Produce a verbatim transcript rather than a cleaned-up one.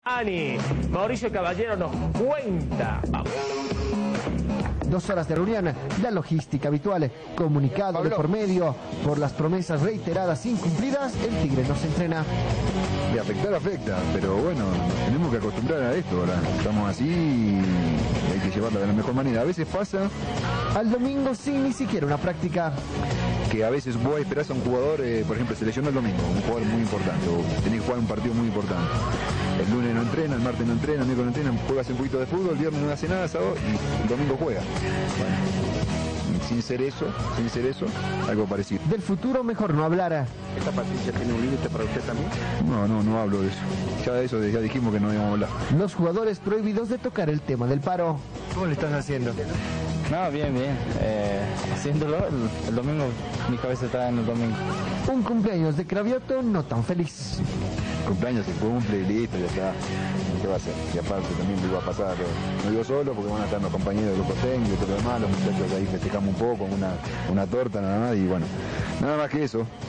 Ani, Mauricio Caballero nos cuenta. Vamos. Dos horas de reunión, la logística habitual, comunicado Pablo. de por medio, por las promesas reiteradas incumplidas, el Tigre no se entrena. De afectar, afecta, pero bueno, tenemos que acostumbrar a esto ahora. Estamos así y hay que llevarla de la mejor manera. A veces pasa... Al domingo sin ni siquiera una práctica. Que a veces vos esperás a un jugador, eh, por ejemplo, se lesiona el domingo, un jugador muy importante, o tenés que jugar un partido muy importante. El lunes no entrena, el martes no entrena, el miércoles no entrena, juegas un poquito de fútbol, el viernes no hace nada, sábado y el domingo juega. Bueno, sin ser eso, sin ser eso, algo parecido. Del futuro mejor no hablar. ¿Esta paciencia tiene un límite para usted también? No, no, no hablo de eso. Ya de eso ya dijimos que no íbamos a hablar. Los jugadores prohibidos de tocar el tema del paro. ¿Cómo le estás haciendo? No, bien, bien. Eh, haciéndolo, el, el domingo, mi cabeza está en el domingo. Un cumpleaños de Cravioto no tan feliz. Cumpleaños se cumple y listo, ya está. ¿Qué va a hacer? Y aparte también me iba a pasar, no digo solo porque van a estar los compañeros del grupo técnico y todo lo demás, los muchachos ahí festejamos un poco, una, una torta nada más y bueno, nada más que eso.